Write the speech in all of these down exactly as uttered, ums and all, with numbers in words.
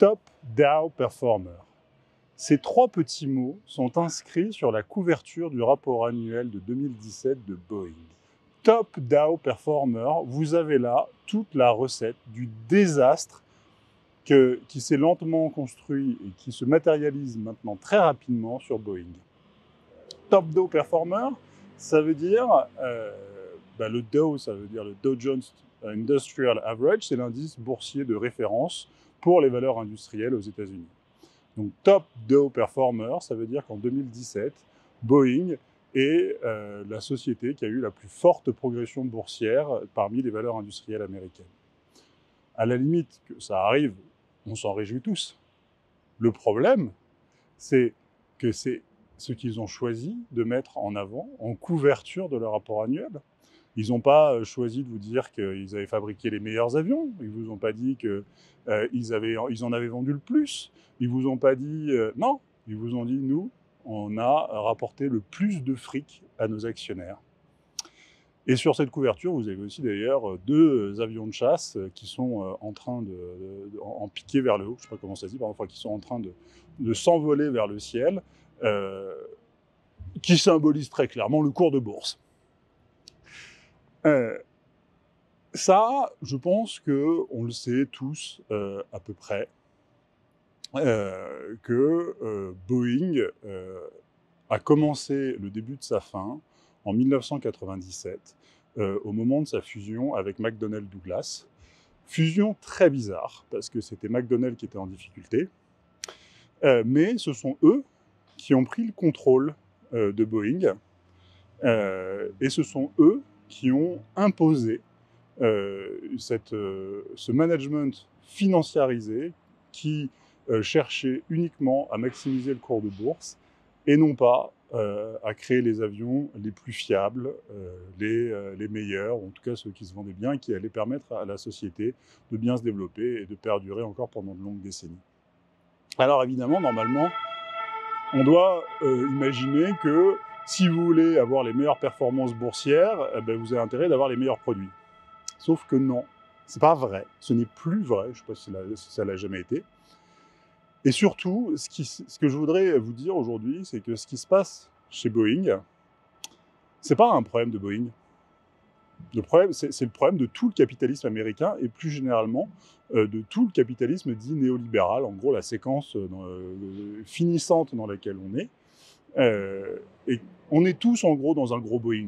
Top Dow Performer. Ces trois petits mots sont inscrits sur la couverture du rapport annuel de deux mille dix-sept de Boeing. Top Dow Performer, vous avez là toute la recette du désastre que, qui s'est lentement construit et qui se matérialise maintenant très rapidement sur Boeing. Top Dow Performer, ça veut dire, euh, bah le Dow, ça veut dire le Dow Jones Industrial Average, c'est l'indice boursier de référence pour les valeurs industrielles aux États-Unis. Donc Top Dow Performer, ça veut dire qu'en deux mille dix-sept, Boeing est euh, la société qui a eu la plus forte progression boursière parmi les valeurs industrielles américaines. À la limite que ça arrive, on s'en réjouit tous. Le problème, c'est que c'est ce qu'ils ont choisi de mettre en avant en couverture de leur rapport annuel. Ils n'ont pas choisi de vous dire qu'ils avaient fabriqué les meilleurs avions. Ils ne vous ont pas dit qu'ils euh, ils en avaient vendu le plus. Ils ne vous ont pas dit... Euh, non, ils vous ont dit, nous, on a rapporté le plus de fric à nos actionnaires. Et sur cette couverture, vous avez aussi d'ailleurs deux avions de chasse qui sont en train de, de, de en piquer vers le haut, je ne sais pas comment ça se dit, parfois, qui sont en train de, de s'envoler vers le ciel, euh, qui symbolisent très clairement le cours de bourse. Euh, ça, je pense qu'on le sait tous euh, à peu près, euh, que euh, Boeing euh, a commencé le début de sa fin en mille neuf cent quatre-vingt-dix-sept, euh, au moment de sa fusion avec McDonnell Douglas. Fusion très bizarre, parce que c'était McDonnell qui était en difficulté, euh, mais ce sont eux qui ont pris le contrôle euh, de Boeing, euh, et ce sont eux qui ont imposé euh, cette, euh, ce management financiarisé qui euh, cherchait uniquement à maximiser le cours de bourse et non pas euh, à créer les avions les plus fiables, euh, les, euh, les meilleurs, ou en tout cas ceux qui se vendaient bien, qui allaient permettre à la société de bien se développer et de perdurer encore pendant de longues décennies. Alors évidemment, normalement, on doit euh, imaginer que si vous voulez avoir les meilleures performances boursières, eh ben, vous avez intérêt d'avoir les meilleurs produits. Sauf que non, c'est pas vrai, ce n'est plus vrai, je ne sais pas si ça l'a jamais été. Et surtout, ce, qui, ce que je voudrais vous dire aujourd'hui, c'est que ce qui se passe chez Boeing, c'est pas un problème de Boeing. Le problème, c'est le problème de tout le capitalisme américain et plus généralement euh, de tout le capitalisme dit néolibéral, en gros la séquence dans, euh, finissante dans laquelle on est. Euh, et on est tous en gros dans un gros Boeing.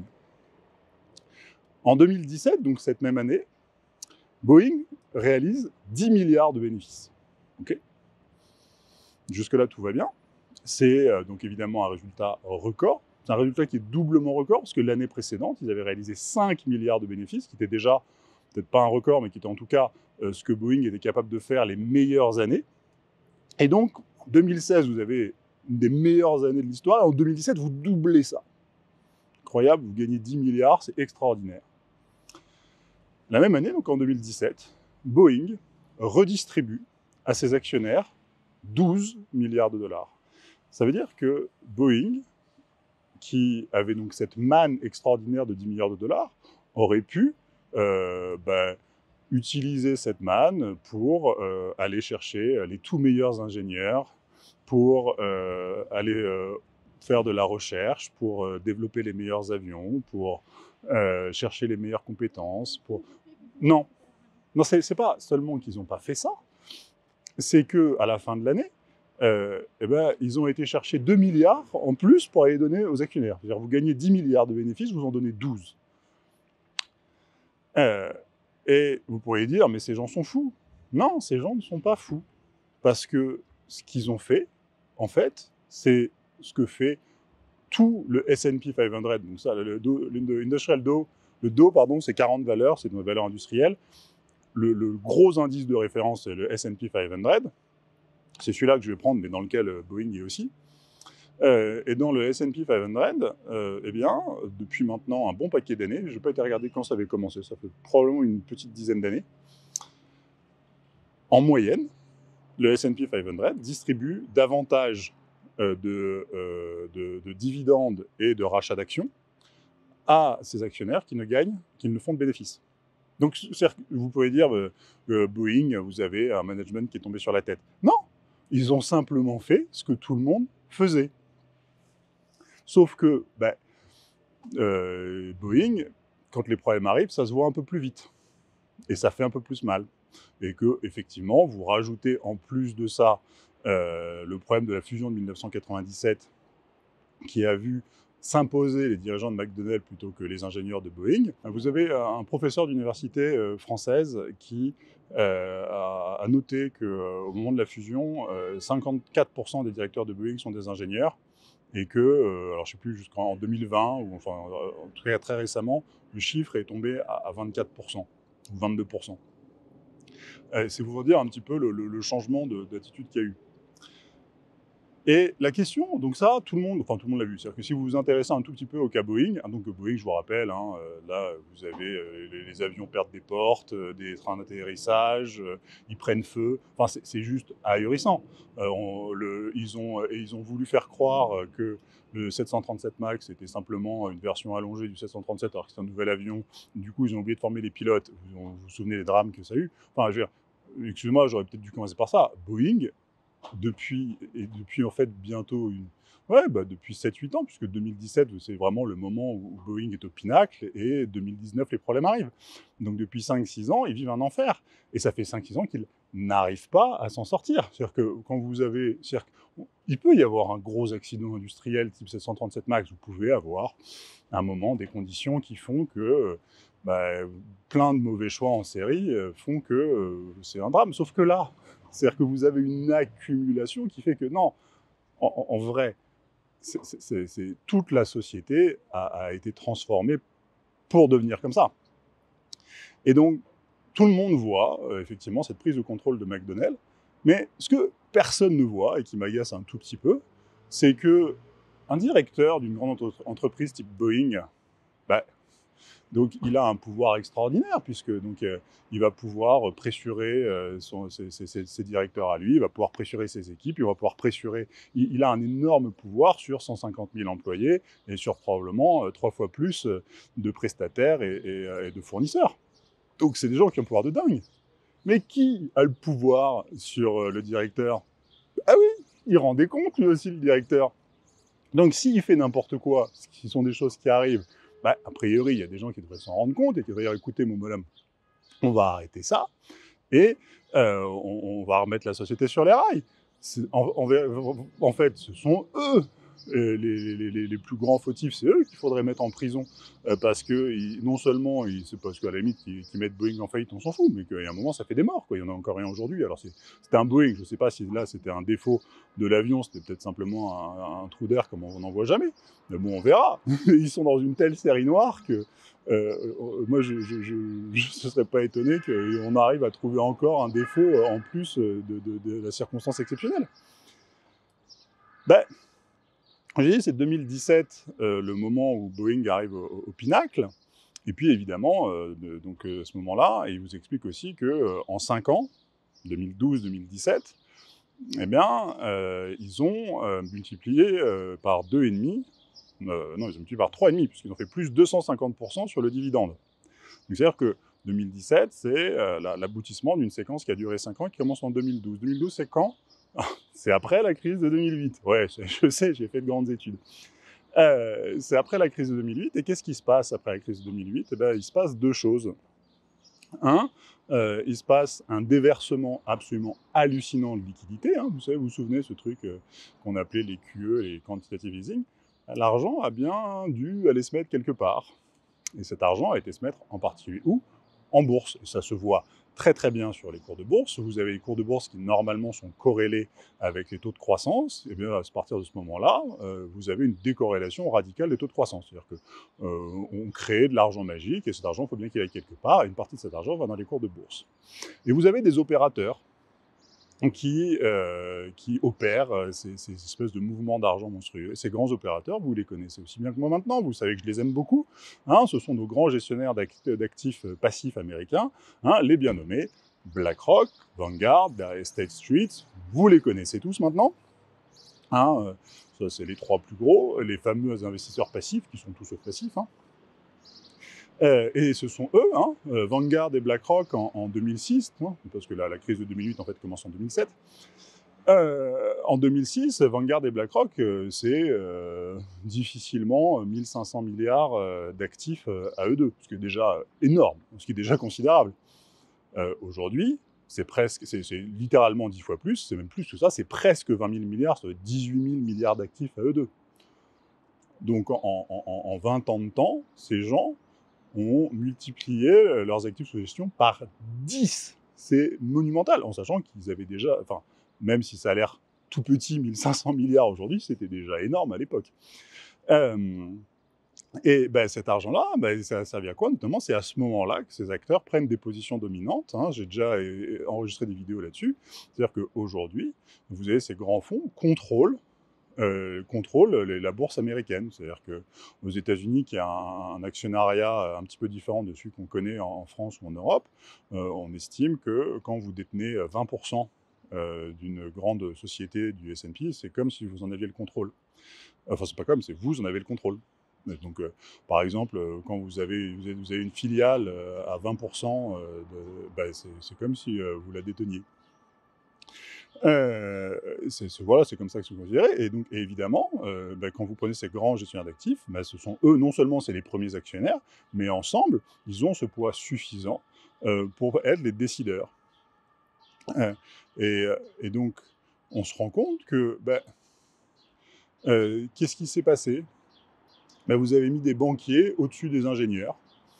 En deux mille dix-sept, donc cette même année, Boeing réalise dix milliards de bénéfices. Okay. Jusque-là, tout va bien. C'est euh, donc évidemment un résultat record. C'est un résultat qui est doublement record, parce que l'année précédente, ils avaient réalisé cinq milliards de bénéfices, qui était déjà, peut-être pas un record, mais qui était en tout cas euh, ce que Boeing était capable de faire les meilleures années. Et donc, en deux mille seize, vous avez une des meilleures années de l'histoire, et en deux mille dix-sept, vous doublez ça. Incroyable, vous gagnez dix milliards, c'est extraordinaire. La même année, donc en deux mille dix-sept, Boeing redistribue à ses actionnaires douze milliards de dollars. Ça veut dire que Boeing, qui avait donc cette manne extraordinaire de dix milliards de dollars, aurait pu euh, bah, utiliser cette manne pour euh, aller chercher les tout meilleurs ingénieurs, pour euh, aller euh, faire de la recherche, pour euh, développer les meilleurs avions, pour euh, chercher les meilleures compétences. Pour... Non, non, c'est pas seulement qu'ils n'ont pas fait ça, c'est qu'à la fin de l'année, Euh, eh ben, ils ont été chercher deux milliards en plus pour aller donner aux actionnaires. C'est-à-dire vous gagnez dix milliards de bénéfices, vous en donnez douze. Euh, et vous pourriez dire, mais ces gens sont fous. Non, ces gens ne sont pas fous. Parce que ce qu'ils ont fait, en fait, c'est ce que fait tout le S and P cinq cents. Donc ça, le, Dow, le Industrial Dow, le Dow, pardon, c'est quarante valeurs, c'est une valeur industrielle. Le, le gros indice de référence, c'est le S and P cinq cents. C'est celui-là que je vais prendre, mais dans lequel Boeing est aussi. Euh, et dans le S and P cinq cents, euh, eh bien, depuis maintenant un bon paquet d'années, je n'ai pas été regarder quand ça avait commencé, ça fait probablement une petite dizaine d'années, en moyenne, le S and P cinq cents distribue davantage euh, de, euh, de, de dividendes et de rachats d'actions à ses actionnaires qui ne gagnent, qui ne font de bénéfices. Donc, c'est-à-dire que vous pouvez dire, euh, euh, Boeing, vous avez un management qui est tombé sur la tête. Non, ils ont simplement fait ce que tout le monde faisait. Sauf que bah, euh, Boeing, quand les problèmes arrivent, ça se voit un peu plus vite. Et ça fait un peu plus mal. Et que, effectivement, vous rajoutez en plus de ça euh, le problème de la fusion de mille neuf cent quatre-vingt-dix-sept qui a vu s'imposer les dirigeants de McDonnell plutôt que les ingénieurs de Boeing. Vous avez un professeur d'université euh, française qui euh, a, a noté qu'au euh, moment de la fusion, euh, cinquante-quatre pour cent des directeurs de Boeing sont des ingénieurs et que, euh, alors je ne sais plus, jusqu'en deux mille vingt, ou enfin en tout cas très récemment, le chiffre est tombé à, à vingt-quatre pour cent ou vingt-deux pour cent. Euh, c'est pour vous dire un petit peu le, le, le changement d'attitude qu'il y a eu. Et la question, donc ça, tout le monde, enfin tout le monde l'a vu, c'est-à-dire que si vous vous intéressez un tout petit peu au cas Boeing, hein, donc Boeing, je vous rappelle, hein, euh, là, vous avez euh, les, les avions perdent des portes, euh, des trains d'atterrissage, euh, ils prennent feu, enfin c'est juste ahurissant. Euh, on, le, ils, ont, et ils ont voulu faire croire que le sept cent trente-sept MAX était simplement une version allongée du sept cent trente-sept, alors que c'est un nouvel avion. Du coup, ils ont oublié de former les pilotes. Vous vous, vous souvenez des drames que ça a eu. Enfin, je veux dire, excusez-moi, j'aurais peut-être dû commencer par ça. Boeing, depuis, et depuis en fait bientôt une... Ouais, bah depuis sept huit ans, puisque deux mille dix-sept, c'est vraiment le moment où Boeing est au pinacle, et deux mille dix-neuf, les problèmes arrivent. Donc depuis cinq six ans, ils vivent un enfer. Et ça fait cinq six ans qu'ils n'arrivent pas à s'en sortir. C'est-à-dire que quand vous avez... Il peut y avoir un gros accident industriel type sept cent trente-sept MAX, vous pouvez avoir à un moment des conditions qui font que... Bah, plein de mauvais choix en série font que euh, c'est un drame. Sauf que là, c'est-à-dire que vous avez une accumulation qui fait que non, en, en vrai, c'est, c'est, c'est, toute la société a, a été transformée pour devenir comme ça. Et donc, tout le monde voit euh, effectivement cette prise de contrôle de McDonnell, mais ce que personne ne voit, et qui m'agace un tout petit peu, c'est que un directeur d'une grande entre- entreprise type Boeing, bah, donc il a un pouvoir extraordinaire, puisque donc, euh, il va pouvoir pressurer euh, son, ses, ses, ses, directeurs à lui, il va pouvoir pressurer ses équipes, il va pouvoir pressurer... Il, il a un énorme pouvoir sur cent cinquante mille employés et sur probablement euh, trois fois plus euh, de prestataires et, et, euh, et de fournisseurs. Donc c'est des gens qui ont un pouvoir de dingue. Mais qui a le pouvoir sur euh, le directeur? Ah oui, il rend des comptes lui aussi, le directeur. Donc s'il fait n'importe quoi, ce qui sont des choses qui arrivent, bah, a priori, il y a des gens qui devraient s'en rendre compte et qui devraient dire, écoutez, mon bonhomme, on va arrêter ça et euh, on, on va remettre la société sur les rails. En, en, en fait, ce sont eux euh, les, les, les, les plus grands fautifs, c'est eux qu'il faudrait mettre en prison euh, parce que ils, non seulement, c'est parce qu'à la limite, qu'ils qu'ils mettent Boeing en faillite, on s'en fout, mais qu'il y a un moment, ça fait des morts, quoi. Il y en a encore rien aujourd'hui. Alors c'était un Boeing, je ne sais pas si là c'était un défaut de l'avion, c'était peut-être simplement un, un trou d'air comme on n'en voit jamais. Mais bon, on verra. Ils sont dans une telle série noire que euh, moi, je ne serais pas étonné qu'on arrive à trouver encore un défaut en plus de, de, de la circonstance exceptionnelle. Ben, j'ai dit, c'est deux mille dix-sept, euh, le moment où Boeing arrive au, au pinacle. Et puis, évidemment, euh, de, donc, à ce moment-là, il vous explique aussi qu'en euh, cinq ans, deux mille douze deux mille dix-sept, eh bien, euh, ils ont euh, multiplié euh, par deux virgule cinq, euh, non, ils ont multiplié par trois virgule cinq, puisqu'ils ont fait plus deux cent cinquante pour cent sur le dividende. C'est-à-dire que deux mille dix-sept, c'est euh, l'aboutissement d'une séquence qui a duré cinq ans, qui commence en deux mille douze. deux mille douze, c'est quand? C'est après la crise de deux mille huit. Ouais, je sais, j'ai fait de grandes études. Euh, c'est après la crise de deux mille huit, et qu'est-ce qui se passe après la crise de deux mille huit? Eh bien, il se passe deux choses. Un, euh, il se passe un déversement absolument hallucinant de liquidités. Hein. Vous savez, vous vous souvenez ce truc euh, qu'on appelait les Q E, les quantitative easing? L'argent a bien dû aller se mettre quelque part. Et cet argent a été se mettre en particulier où? En bourse. Et ça se voit très très bien sur les cours de bourse. Vous avez les cours de bourse qui normalement sont corrélés avec les taux de croissance. Et bien à partir de ce moment-là, euh, vous avez une décorrélation radicale des taux de croissance. C'est-à-dire qu'on euh, crée de l'argent magique et cet argent, il faut bien qu'il aille quelque part. Et une partie de cet argent va dans les cours de bourse. Et vous avez des opérateurs qui, euh, qui opèrent euh, ces, ces espèces de mouvements d'argent monstrueux. Et ces grands opérateurs, vous les connaissez aussi bien que moi maintenant, vous savez que je les aime beaucoup. Hein, ce sont nos grands gestionnaires d'actifs passifs américains, hein, les bien nommés BlackRock, Vanguard, State Street, vous les connaissez tous maintenant. Hein, euh, ça, c'est les trois plus gros, les fameux investisseurs passifs, qui sont tous passifs. Hein. Euh, et ce sont eux, hein, euh, Vanguard et BlackRock en, en deux mille six, hein, parce que la, la crise de deux mille huit en fait commence en deux mille sept. Euh, en deux mille six, Vanguard et BlackRock, euh, c'est euh, difficilement mille cinq cents milliards euh, d'actifs euh, à eux deux, ce qui est déjà énorme, ce qui est déjà considérable. Euh, Aujourd'hui, c'est presque, c'est littéralement dix fois plus, c'est même plus que ça, c'est presque vingt mille milliards, c'est dix-huit mille milliards d'actifs à eux deux. Donc en, en, en vingt ans de temps, ces gens ont multiplié leurs actifs sous gestion par dix. C'est monumental, en sachant qu'ils avaient déjà, enfin, même si ça a l'air tout petit, mille cinq cents milliards aujourd'hui, c'était déjà énorme à l'époque. Euh, et ben, cet argent-là, ben, ça a servi à quoi? Notamment, c'est à ce moment-là que ces acteurs prennent des positions dominantes. Hein. J'ai déjà enregistré des vidéos là-dessus. C'est-à-dire qu'aujourd'hui, vous avez ces grands fonds contrôlent euh, contrôle les, la bourse américaine. C'est-à-dire qu'aux États-Unis, qui a un, un, actionnariat un petit peu différent de celui qu'on connaît en, en France ou en Europe, euh, on estime que quand vous détenez vingt pour cent euh, d'une grande société du S and P, c'est comme si vous en aviez le contrôle. Enfin, c'est pas comme, c'est vous en avez le contrôle. Donc, euh, par exemple, quand vous avez, vous avez, vous avez une filiale euh, à vingt pour cent, euh, de, bah, c'est comme si euh, vous la déteniez. Euh, c'est voilà, c'est comme ça que c'est considéré. Et donc, et évidemment, euh, bah, quand vous prenez ces grands gestionnaires d'actifs, bah, ce sont eux, non seulement c'est les premiers actionnaires, mais ensemble, ils ont ce poids suffisant euh, pour être les décideurs. Euh, et, et, donc, on se rend compte que, bah, euh, qu'est-ce qui s'est passé? Bah, vous avez mis des banquiers au-dessus des ingénieurs.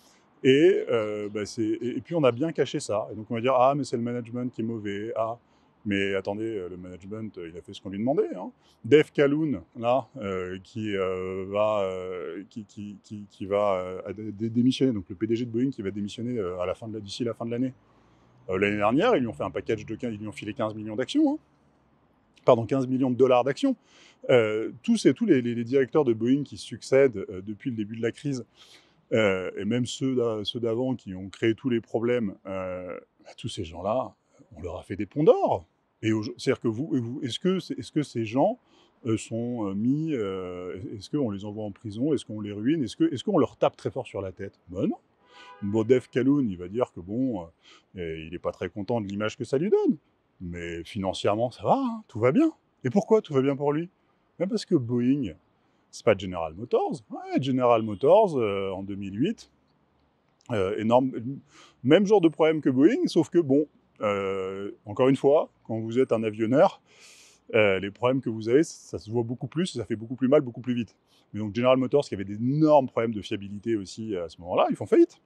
Et, euh, bah, et, et puis on a bien caché ça. Et donc on va dire, ah, mais c'est le management qui est mauvais. Ah, mais attendez, le management, il a fait ce qu'on lui demandait. Hein. Dave Calhoun, là, euh, qui, euh, va, euh, qui, qui, qui, qui va euh, démissionner, donc le P D G de Boeing qui va démissionner euh, à la fin de d'ici la fin de l'année. Euh, L'année dernière, ils lui ont fait un package de quinze, ils lui ont filé quinze millions d'actions. Hein. Pardon, quinze millions de dollars d'actions. Euh, tous, et, tous les, les, les directeurs de Boeing qui succèdent euh, depuis le début de la crise, Euh, et même ceux d'avant qui ont créé tous les problèmes, euh, tous ces gens-là, on leur a fait des ponts d'or. Et c'est-à-dire que vous, vous est-ce que, est -ce que ces gens euh, sont mis, euh, est-ce qu'on les envoie en prison, est-ce qu'on les ruine, est-ce qu'on est qu'on leur tape très fort sur la tête? Ben non. Bon, Dave Calhoun, il va dire que bon, euh, il n'est pas très content de l'image que ça lui donne. Mais financièrement, ça va, hein, tout va bien. Et pourquoi tout va bien pour lui? Ben parce que Boeing, c'est pas General Motors. Ouais, General Motors, euh, en deux mille huit, euh, énorme, même genre de problème que Boeing, sauf que, bon, euh, encore une fois, quand vous êtes un avionneur, euh, les problèmes que vous avez, ça se voit beaucoup plus, ça fait beaucoup plus mal, beaucoup plus vite. Mais donc General Motors, qui avait d'énormes problèmes de fiabilité aussi à ce moment-là, ils font faillite.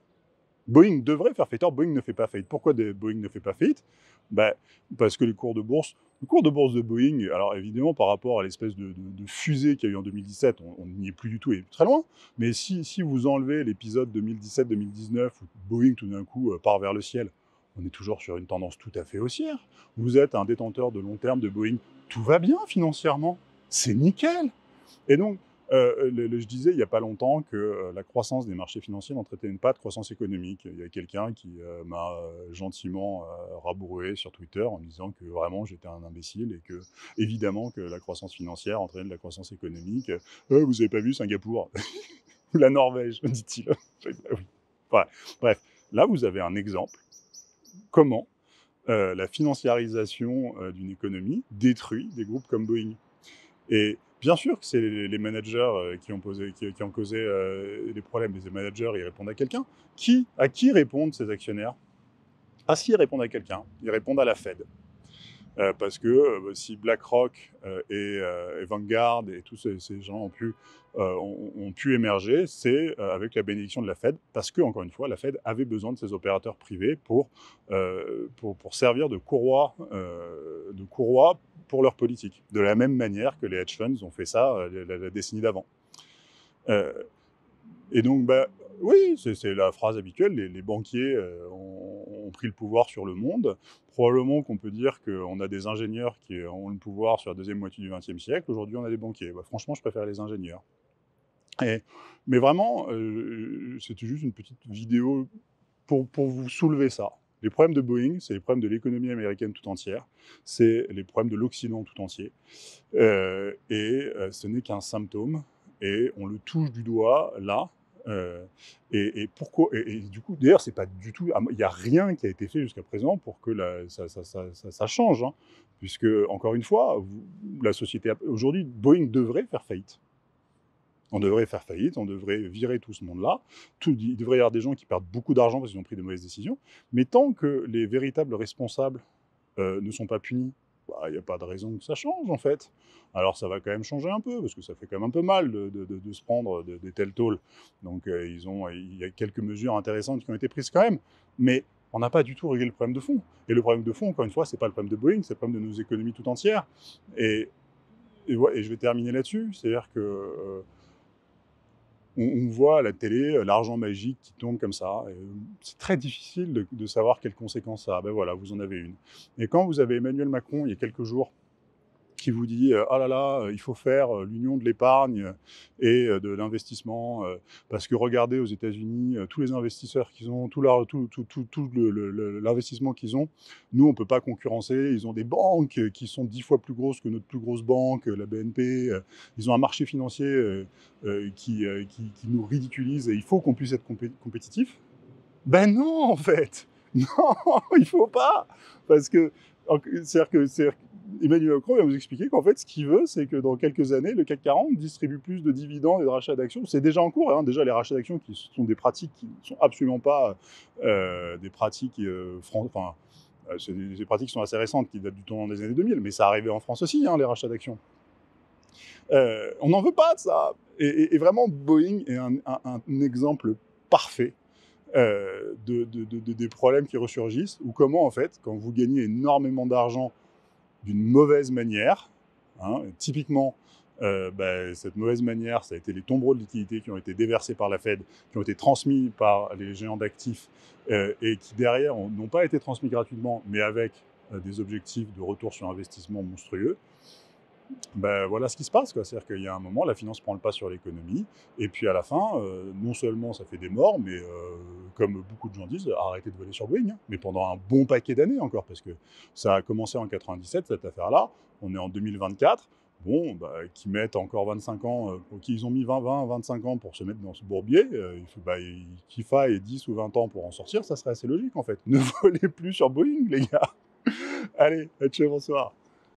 Boeing devrait faire faillite. Or, Boeing ne fait pas faillite. Pourquoi Boeing ne fait pas faillite? Ben, parce que les cours de bourse, le cours de bourse de Boeing, alors évidemment par rapport à l'espèce de, de, de fusée qu'il y a eu en deux mille dix-sept, on n'y est plus du tout et très loin. Mais si, si vous enlevez l'épisode deux mille dix-sept deux mille dix-neuf où Boeing tout d'un coup euh, part vers le ciel, on est toujours sur une tendance tout à fait haussière. Vous êtes un détenteur de long terme de Boeing, tout va bien financièrement, c'est nickel. Et donc, euh, le, le, je disais il n'y a pas longtemps que euh, la croissance des marchés financiers n'entraînait pas de croissance économique. Il y a quelqu'un qui euh, m'a euh, gentiment euh, rabroué sur Twitter en me disant que vraiment j'étais un imbécile et que, évidemment, que la croissance financière entraînait de la croissance économique. Euh, vous n'avez pas vu Singapour ou la Norvège, dit-il. Oui. Voilà. Bref, là vous avez un exemple. Comment euh, la financiarisation euh, d'une économie détruit des groupes comme Boeing. Et bien sûr que c'est les managers qui ont, posé, qui, qui ont causé euh, les problèmes. Les managers, ils répondent à quelqu'un. Qui, à qui répondent ces actionnaires? Ah si, ils répondent à quelqu'un. Ils répondent à la Fed. Euh, parce que euh, si BlackRock euh, et, euh, et Vanguard et tous ces, ces gens ont pu, euh, ont, ont pu émerger, c'est euh, avec la bénédiction de la Fed, parce que, encore une fois, la Fed avait besoin de ces opérateurs privés pour, euh, pour, pour servir de courroie, euh, de courroie pour leur politique, de la même manière que les hedge funds ont fait ça euh, la, la décennie d'avant. Euh, et donc, bah, oui, c'est la phrase habituelle, les, les banquiers euh, ont, ont pris le pouvoir sur le monde. Probablement qu'on peut dire qu'on a des ingénieurs qui ont le pouvoir sur la deuxième moitié du vingtième siècle. Aujourd'hui, on a des banquiers. Bah, franchement, je préfère les ingénieurs. Et, mais vraiment, euh, c'était juste une petite vidéo pour, pour vous soulever ça. Les problèmes de Boeing, c'est les problèmes de l'économie américaine tout entière, c'est les problèmes de l'Occident tout entier. Euh, et euh, ce n'est qu'un symptôme, et on le touche du doigt là, Euh, et, et pourquoi et, et du coup, d'ailleurs, c'est pas du tout. Il n'y a rien qui a été fait jusqu'à présent pour que la, ça, ça, ça, ça, ça change, hein, puisque encore une fois, vous, la société aujourd'hui, Boeing devrait faire faillite. On devrait faire faillite, on devrait virer tout ce monde-là. Tout, il devrait y avoir des gens qui perdent beaucoup d'argent parce qu'ils ont pris de mauvaises décisions. Mais tant que les véritables responsables euh, ne sont pas punis, bah, il n'y a pas de raison que ça change, en fait. Alors, ça va quand même changer un peu, parce que ça fait quand même un peu mal de, de, de, de se prendre des de tels tôles. Donc, euh, ils ont, il y a quelques mesures intéressantes qui ont été prises quand même. Mais on n'a pas du tout réglé le problème de fond. Et le problème de fond, encore une fois, c'est pas le problème de Boeing, c'est le problème de nos économies tout entières. Et, et, ouais, et je vais terminer là-dessus. C'est-à-dire que... Euh, On, on voit à la télé l'argent magique qui tombe comme ça. C'est très difficile de, de savoir quelles conséquences ça a. Ben voilà, vous en avez une. Et quand vous avez Emmanuel Macron, il y a quelques jours, qui vous dit euh, « Ah là là, il faut faire euh, l'union de l'épargne et euh, de l'investissement, euh, parce que regardez aux États-Unis, euh, tous les investisseurs qu'ils ont, tout, leur, tout, tout, tout, tout le, le, le, l'investissement qu'ils ont, nous, on ne peut pas concurrencer. Ils ont des banques qui sont dix fois plus grosses que notre plus grosse banque, la B N P. Euh, ils ont un marché financier euh, euh, qui, euh, qui, qui nous ridiculise et il faut qu'on puisse être compé- compétitif. » Ben non, en fait. Non, il faut pas. Parce que, c'est-à-dire que, c'est-à-dire Emmanuel Macron va vous expliquer qu'en fait, ce qu'il veut, c'est que dans quelques années, le C A C quarante distribue plus de dividendes et de rachats d'actions. C'est déjà en cours, hein, déjà les rachats d'actions qui sont des pratiques qui ne sont absolument pas euh, des pratiques, euh, fran- enfin, euh, c'est des, des pratiques qui sont assez récentes, qui datent du temps des années deux mille, mais ça arrivait en France aussi, hein, les rachats d'actions. Euh, on n'en veut pas de ça. Et, et, et vraiment, Boeing est un, un, un exemple parfait euh, de, de, de, de, des problèmes qui ressurgissent, ou comment, en fait, quand vous gagnez énormément d'argent d'une mauvaise manière, hein, typiquement, euh, bah, cette mauvaise manière, ça a été les tombereaux de liquidités qui ont été déversés par la Fed, qui ont été transmis par les géants d'actifs, euh, et qui, derrière, n'ont pas été transmis gratuitement, mais avec euh, des objectifs de retour sur investissement monstrueux. Ben, voilà ce qui se passe, quoi. C'est-à-dire qu'il y a un moment, la finance prend le pas sur l'économie, et puis à la fin, euh, non seulement ça fait des morts, mais euh, comme beaucoup de gens disent, arrêtez de voler sur Boeing, hein, mais pendant un bon paquet d'années encore, parce que ça a commencé en quatre-vingt-dix-sept, cette affaire-là, on est en deux mille vingt-quatre, bon, bah, qui mettent encore vingt-cinq ans, euh, qu'ils ont mis vingt, vingt, vingt-cinq ans pour se mettre dans ce bourbier, euh, il faut, bah, qu'il faille dix ou vingt ans pour en sortir, ça serait assez logique en fait. Ne volez plus sur Boeing, les gars. Allez, ciao, bonsoir.